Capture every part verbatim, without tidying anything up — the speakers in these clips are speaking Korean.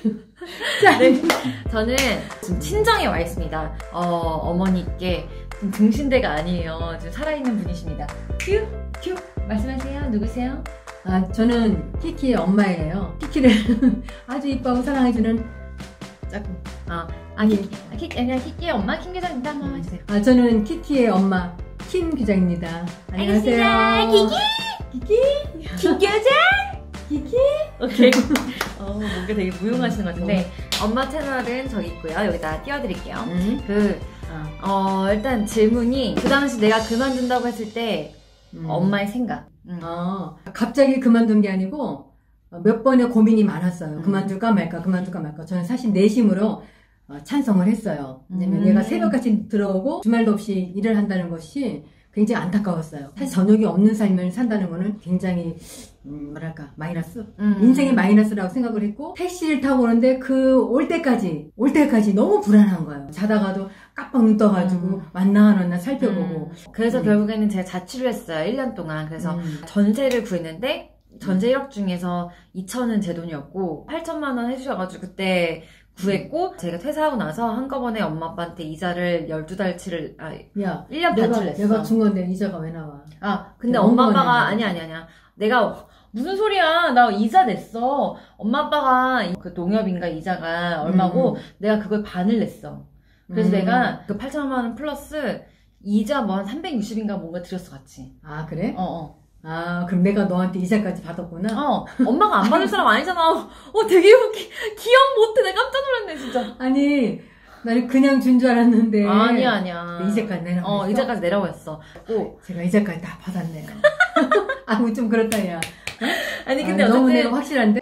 자, 네, 저는 지금 친정에 와 있습니다. 어, 어머니께 지금 등신대가 아니에요. 지금 살아있는 분이십니다. 큐, 큐, 말씀하세요. 누구세요? 아, 저는 키키의 엄마예요. 키키를 아주 이뻐하고 사랑해주는 짝꿍. 아, 아, 키키, 아, 키키, 아니야, 키키의 엄마 김 교장입니다. 한번 해주세요. 아, 저는 키키의 엄마 킴 교장입니다. 안녕하세요. 알겠습니다. 키키. 김 교장? 키키. 오케이. 어, 뭔가 되게 무용하시는 것 같은데, 엄마 채널은 저기 있고요. 여기다 띄워드릴게요. 음. 그, 어. 어, 일단 질문이 그 당시 내가 그만둔다고 했을 때, 음. 엄마의 생각. 음. 어, 갑자기 그만둔 게 아니고 몇 번의 고민이 많았어요. 음. 그만둘까 말까, 그만둘까 말까. 저는 사실 내심으로 어, 찬성을 했어요. 왜냐면 음. 얘가 새벽같이 들어오고 주말도 없이 일을 한다는 것이 굉장히 안타까웠어요. 사실 저녁이 없는 삶을 산다는 거는 굉장히 음, 뭐랄까 마이너스? 음. 인생의 마이너스라고 생각을 했고, 택시를 타고 오는데 그 올 때까지 올 때까지 너무 불안한 거예요. 자다가도 깜빡 눈 떠가지고 음. 왔나 안 왔나 살펴보고. 음. 그래서 음. 결국에는 제가 자취를 했어요. 일 년 동안. 그래서 음. 전세를 구했는데 전세 일 억 중에서 이천은 제 돈이었고 팔천만 원 해주셔가지고 그때 구했고, 제가 퇴사하고 나서 한꺼번에 엄마 아빠한테 이자를 열두 달치를 아 야, 일 년 내가, 반치를 냈어. 내가 준 건데 이자가 왜 나와? 아 근데 너무 엄마 아빠가 많네. 아니 아니 아니야. 내가 무슨 소리야? 나 이자 냈어. 엄마 아빠가 그 농협인가 이자가 얼마고 음. 내가 그걸 반을 냈어. 그래서 음. 내가 그 팔천만 원 플러스 이자 뭐 한 삼백육십인가 뭔가 들였어 같이. 아, 그래? 어 어. 아, 그럼 내가 너한테 이자까지 받았구나? 어, 엄마가 안 받을 사람 아니잖아. 어, 되게 웃기, 기억 못해. 내가 깜짝 놀랐네, 진짜. 아니, 나는 그냥 준 줄 알았는데. 아니야, 아니야. 이자까지 내라고 어, 했어? 이자까지 내라고 했어. 오. 제가 이자까지 다 받았네요. 아, 뭐 좀 그렇다, 야. 아니, 근데 아, 너무 어쨌든. 내가 확실한데?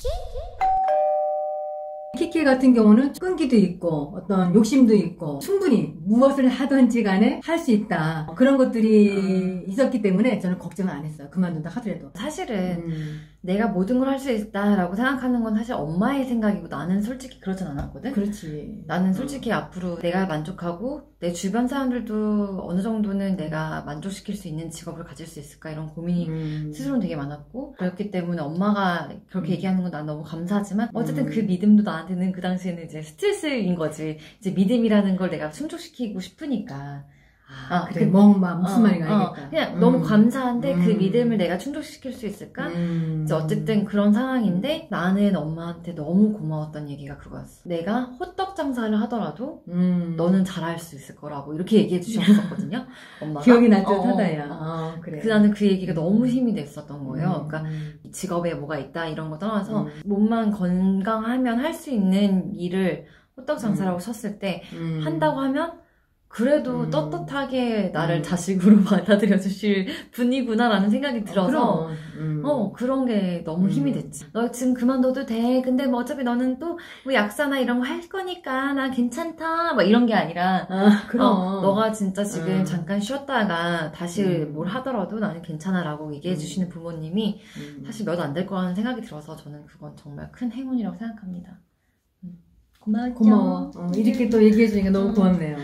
키키 같은 경우는 끈기도 있고 어떤 욕심도 있고 충분히 무엇을 하든지 간에 할 수 있다, 그런 것들이 음. 있었기 때문에 저는 걱정을 안 했어요. 그만둔다 하더라도. 사실은 음. 내가 모든 걸 할 수 있다라고 생각하는 건 사실 엄마의 생각이고 나는 솔직히 그렇진 않았거든? 그렇지. 나는 솔직히 앞으로 내가 만족하고 내 주변 사람들도 어느 정도는 내가 만족시킬 수 있는 직업을 가질 수 있을까 이런 고민이 음. 스스로는 되게 많았고, 그렇기 때문에 엄마가 그렇게 음. 얘기하는 건 난 너무 감사하지만 어쨌든 음. 그 믿음도 나한테는 그 당시에는 이제 스트레스인 거지. 이제 믿음이라는 걸 내가 충족시키고 싶으니까. 아, 아, 그래. 그- 뭔가 무슨 어, 말인가 어, 알겠다. 그냥 음. 너무 감사한데 그 음. 믿음을 내가 충족시킬 수 있을까? 음. 이제 어쨌든 그런 상황인데 나는 엄마한테 너무 고마웠던 얘기가 그거였어. 내가 호떡 장사를 하더라도 음. 너는 잘할 수 있을 거라고 이렇게 얘기해 주셨었거든요. 엄마가. 기억이 날 듯 어, 하다, 야. 어. 어, 그래. 그 나는 그 얘기가 너무 힘이 됐었던 거예요. 음. 그러니까 직업에 뭐가 있다 이런 거 떠나서 음. 몸만 건강하면 할 수 있는 일을 호떡 장사라고 쳤을 때 음. 한다고 하면 그래도 음. 떳떳하게 나를 음. 자식으로 받아들여 주실 분이구나라는 생각이 들어서 어, 음. 어 그런 게 너무 힘이 음. 됐지. 너 지금 그만둬도 돼. 근데 뭐 어차피 너는 또 뭐 약사나 이런 거 할 거니까 나 괜찮다. 막 이런 게 아니라 아, 그럼. 어, 너가 진짜 지금 음. 잠깐 쉬었다가 다시 음. 뭘 하더라도 나는 괜찮아라고 얘기해 음. 주시는 주시는 부모님이 음. 사실 몇 안 될 거라는 생각이 들어서 저는 그건 정말 큰 행운이라고 생각합니다. 음. 고마워. 고마워. 어, 이렇게 또 얘기해주니까 너무 음. 고맙네요.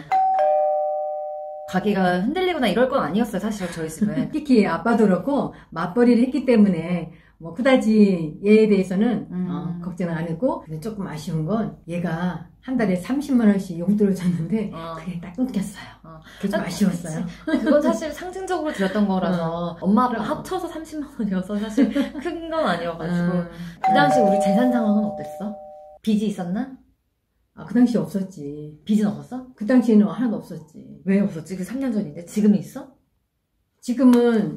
가게가 흔들리거나 이럴 건 아니었어요. 사실 저희 집은. 특히 아빠도 그렇고 맞벌이를 했기 때문에 뭐 그다지 얘에 대해서는 음. 어, 걱정을 안 했고, 근데 조금 아쉬운 건 얘가 한 달에 삼십만 원씩 용돈을 줬는데 어. 그게 딱 끊겼어요. 어. 그게 좀 아, 아쉬웠어요. 그건 사실 상징적으로 드렸던 거라서 엄마를 합쳐서 삼십만 원이어서 사실 큰 건 아니어가지고. 음. 그 당시 우리 재산 상황은 어땠어? 빚이 있었나? 아, 그 당시 없었지. 빚은 없었어? 그 당시에는 하나도 없었지. 왜 없었지? 그 삼 년 전인데 지금은 있어? 지금은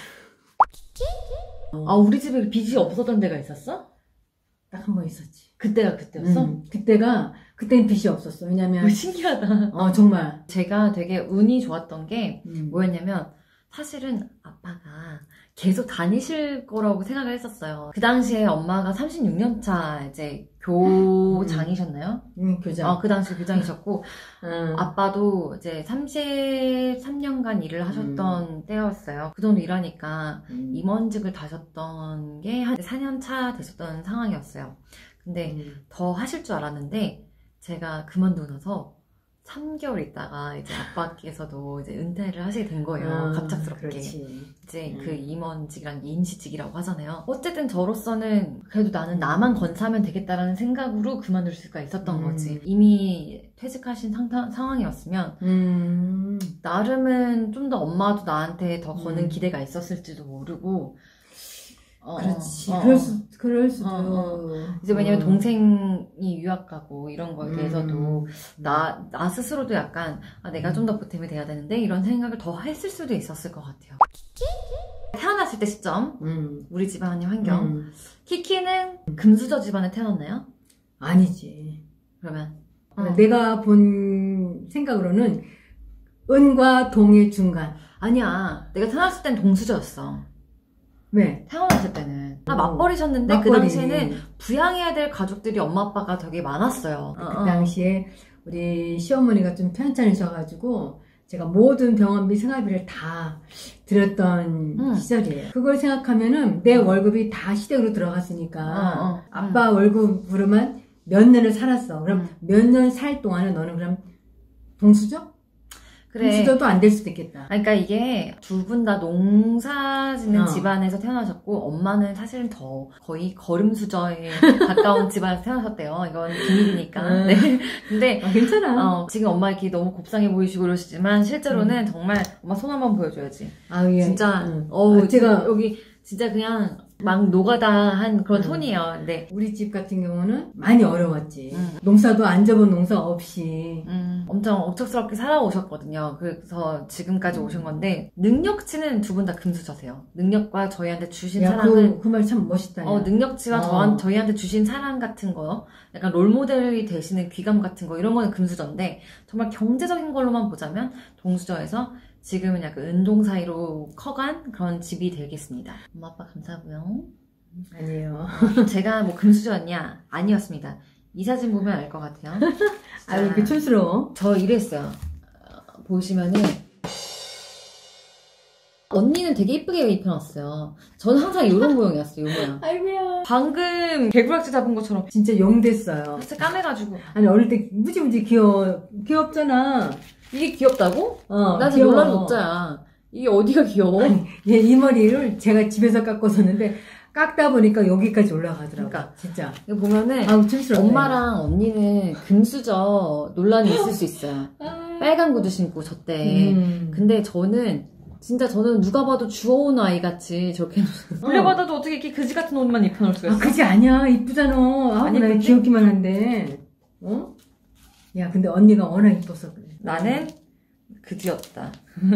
아 우리 집에 빚이 없었던 데가 있었어? 딱 한 번 있었지. 그때가 그때였어? 음, 그때가 그때는 빚이 없었어. 왜냐면 어, 신기하다. 어 정말 제가 되게 운이 좋았던 게 음. 뭐였냐면 사실은 아빠가 계속 다니실 거라고 생각을 했었어요. 그 당시에 엄마가 삼십육 년 차 이제 교장이셨나요? 음, 교장. 어, 그 당시 교장이셨고 음. 아빠도 이제 삼십삼 년간 일을 하셨던 때였어요. 그 정도 일하니까 음. 임원직을 다셨던 게 한 사 년 차 되셨던 상황이었어요. 근데 음. 더 하실 줄 알았는데 제가 그만두고 나서 삼 개월 있다가 이제 아빠께서도 이제 은퇴를 하시게 된 거예요. 아, 갑작스럽게. 그렇지. 이제 음. 그 임원직이랑 임시직이라고 하잖아요. 어쨌든 저로서는 그래도 나는 나만 건사하면 되겠다라는 생각으로 그만둘 수가 있었던 음. 거지. 이미 퇴직하신 상타, 상황이었으면 음. 나름은 좀 더 엄마도 나한테 더 거는 음. 기대가 있었을지도 모르고 어, 그렇지. 어, 어, 그럴 수, 그럴 수도. 어, 이제 왜냐면 어. 동생이 유학 가고 이런 거에 대해서도 음. 나, 나 스스로도 약간 아, 내가 좀 더 보탬이 돼야 되는데 이런 생각을 더 했을 수도 있었을 것 같아요. 태어났을 때 시점 음. 우리 집안의 환경 음. 키키는 금수저 집안에 태어났나요? 아니지. 그러면 어. 내가 본 생각으로는 은과 동의 중간. 아니야 내가 태어났을 땐 동수저였어. 왜? 태어났을 때는 아 어. 맞벌이셨는데 그 맞벌이. 당시에는 부양해야 될 가족들이 엄마 아빠가 되게 많았어요. 그 어, 어. 당시에 우리 시어머니가 좀 편찮으셔가지고 제가 모든 병원비 생활비를 다 드렸던 음. 시절이에요. 그걸 생각하면은 내 월급이 다 시댁으로 들어갔으니까 어, 어. 아빠 월급으로만 몇 년을 살았어. 그럼 음. 몇 년 살 동안은 너는 그럼 동수저? 그래. 동수저도 안 될 수도 있겠다. 그러니까 이게 두 분 다 농사 짓는 어. 집안에서 태어나셨고 엄마는 사실은 더 거의 거름수저에 가까운 집안에서 태어나셨대요. 이건 비밀이니까. 음. 네. 근데 아, 괜찮아. 어, 지금 엄마 이렇게 너무 곱상해 보이시고 그러시지만 실제로는 정말 엄마 손 한번 보여줘야지. 아, 예. 진짜 응. 어우 아, 제가 여기 진짜 그냥 막 노가다한 그런 음. 손이에요. 근데 우리 집 같은 경우는 많이 어려웠지. 음. 농사도 안 접은 농사 없이. 음, 엄청 억척스럽게 살아오셨거든요. 그래서 지금까지 오신 건데 능력치는 두 분 다 금수저세요. 능력과 저희한테 주신 야, 사랑은 그, 그 말 참 멋있다. 야. 어, 능력치와 어. 저한, 저희한테 주신 사랑 같은 거, 약간 롤모델이 되시는 귀감 같은 거, 이런 거는 금수저인데, 정말 경제적인 걸로만 보자면, 동수저에서 지금은 약간 은동 사이로 커간 그런 집이 되겠습니다. 엄마, 아빠 감사하고요. 아니에요. 제가 뭐 금수저였냐? 아니었습니다. 이 사진 보면 알 것 같아요. 아, 이렇게 촌스러워. 저 이랬어요. 어, 보시면은, 언니는 되게 이쁘게 입혀놨어요. 저는 항상 이런 모양이었어요, 이 모양. 아이고야. 방금 개구락지 잡은 것처럼 진짜 용 됐어요. 살짝 까매가지고. 아니, 어릴 때 무지무지 귀여워. 귀엽잖아. 이게 귀엽다고? 어, 나 지금 놀라는 녹자야. 이게 어디가 귀여워? 아니, 얘 이 머리를 제가 집에서 깎고서는데 깎다 보니까 여기까지 올라가더라고. 그러니까. 진짜. 이거 보면은 아우, 촌스러워. 엄마랑 언니는 금수저 논란이 있을 수 있어요. 빨간 구두 신고 저때. 음. 근데 저는 진짜 저는 누가 봐도 주워온 아이 같이 저렇게 물려받아도 어떻게 이렇게 그지 같은 옷만 입혀놓을 수가 있어? 아, 그지 아니야. 이쁘잖아. 아, 아니, 나 근데- 귀엽기만 한데. 어? 야, 근데 언니가 워낙 이뻐서 그래. 나는 그지였다.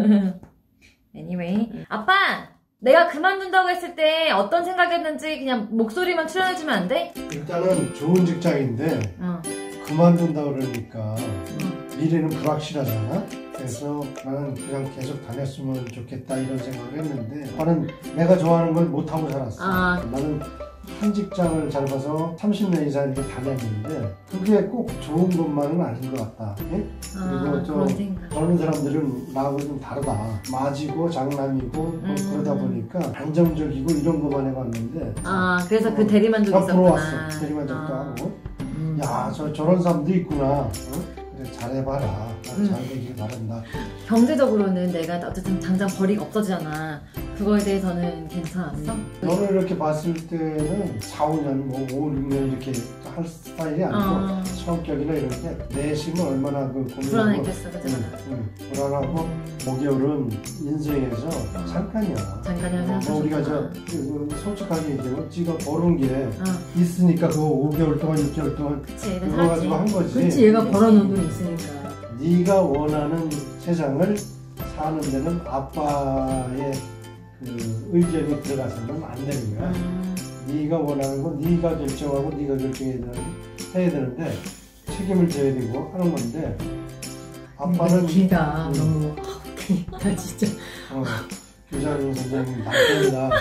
anyway. 아빠! 내가 그만둔다고 했을 때 어떤 생각이었는지 그냥 목소리만 출연해주면 안 돼? 일단은 좋은 직장인데 어. 그만둔다 그러니까 미래는 불확실하잖아. 그래서 나는 그냥 계속 다녔으면 좋겠다 이런 생각을 했는데 나는 내가 좋아하는 걸 못하고 살았어. 아. 나는 한 직장을 잘 봐서 삼십 년 이상 이렇게 다녔는데 그게 꼭 좋은 것만은 아닌 것 같다. 예? 아, 그리고 좀 그런 생각. 저런 사람들은 나하고 좀 다르다. 맞이고 장남이고 뭐 음. 그러다 보니까 안정적이고 이런 것만 해봤는데 아, 그래서 그 어, 대리만족이 다 있었구나. 부러웠어. 대리만족도 아. 하고. 음. 야, 저 저런 사람도 있구나. 어? 그래 잘해봐라. 음. 잘 되길 바란다. 경제적으로는 내가 어쨌든 당장 벌이가 없어지잖아. 그거에 대해서는 괜찮았어? 너를 이렇게 봤을 때는 사, 오 년, 뭐 오, 육 년 이렇게 할 스타일이 아니고 어. 성격이나 이런 게 내심은 얼마나 그 고민하고 불안했겠어, 그치? 응, 응. 불안하고 오 개월은 인생에서 어. 잠깐이야. 잠깐이라고 뭐 생각하셨구나. 우리가 저 그, 그 솔직하게 얘기하면 지가 벌은 게 어, 있으니까 그거 오 개월 동안, 육 개월 동안 그치, 얘가 그거 살지. 가지고 한 거지. 그렇지, 얘가 벌어놓은 돈이 있으니까. 네가 원하는 세상을 사는 데는 아빠의 그 의견이 들어가서는 안 되는 거야. 음, 네가 원하는 건 네가 결정하고 네가 결정해야 되는, 해야 되는데 책임을 져야 되고 하는 건데 아빠는 길다. 음. 너무. 아, 길다, 진짜. 어, 교장 선생님 남편이다.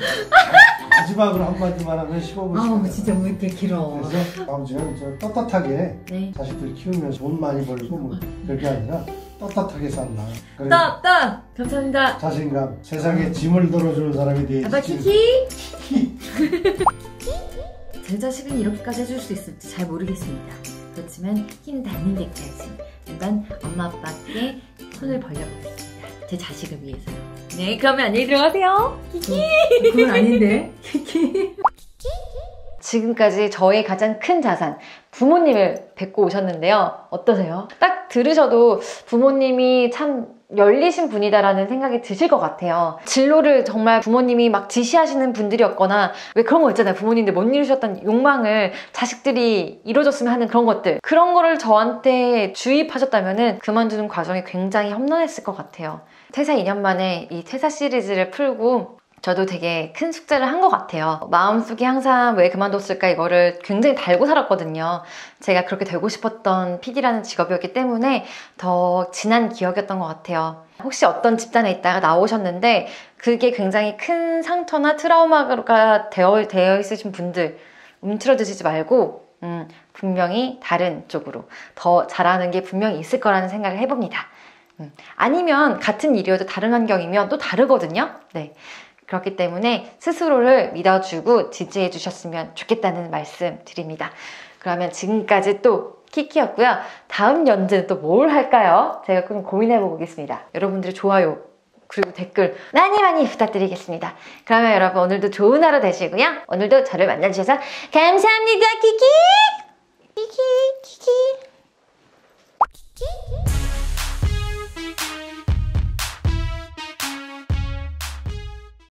마지막으로 한마디만 하면 십오 분 아우, 진짜 왜 이렇게 길어. 그래서 아버지가 저 떳떳하게 네. 자식들 키우면서 돈 많이 벌고 뭐 그게 아니라 떳떳하게 살라. 그래서 스톱! 스톱! 감사합니다. 자신감, 세상에 짐을 덜어주는 사람이 되지. 아빠 키키! 제 자식은 이렇게까지 해줄 수 있을지 잘 모르겠습니다. 그렇지만 힘 닿는 데까지 일단 엄마 아빠께 손을 벌려보겠습니다. 제 자식을 위해서요. 네, 그러면 안녕히 들어가세요. 키키. 그건 아닌데. 키키. 지금까지 저의 가장 큰 자산, 부모님을 뵙고 오셨는데요. 어떠세요? 딱 들으셔도 부모님이 참 열리신 분이다라는 생각이 드실 것 같아요. 진로를 정말 부모님이 막 지시하시는 분들이었거나 왜 그런 거 있잖아요. 부모님들 못 이루셨던 욕망을 자식들이 이뤄줬으면 하는 그런 것들. 그런 거를 저한테 주입하셨다면 그만두는 과정이 굉장히 험난했을 것 같아요. 퇴사 이 년 만에 이 퇴사 시리즈를 풀고 저도 되게 큰 숙제를 한 것 같아요. 마음속에 항상 왜 그만뒀을까 이거를 굉장히 달고 살았거든요. 제가 그렇게 되고 싶었던 피디라는 직업이었기 때문에 더 진한 기억이었던 것 같아요. 혹시 어떤 집단에 있다가 나오셨는데 그게 굉장히 큰 상처나 트라우마가 되어, 되어 있으신 분들 움츠러드시지 말고 음, 분명히 다른 쪽으로 더 잘하는 게 분명히 있을 거라는 생각을 해봅니다. 음, 아니면 같은 일이어도 다른 환경이면 또 다르거든요. 네. 그렇기 때문에 스스로를 믿어주고 지지해 주셨으면 좋겠다는 말씀 드립니다. 그러면 지금까지 또 키키였고요. 다음 연주는 또 뭘 할까요? 제가 좀 고민해보고 오겠습니다. 여러분들의 좋아요 그리고 댓글 많이 많이 부탁드리겠습니다. 그러면 여러분 오늘도 좋은 하루 되시고요. 오늘도 저를 만나주셔서 감사합니다. 키키! 키키! 키키!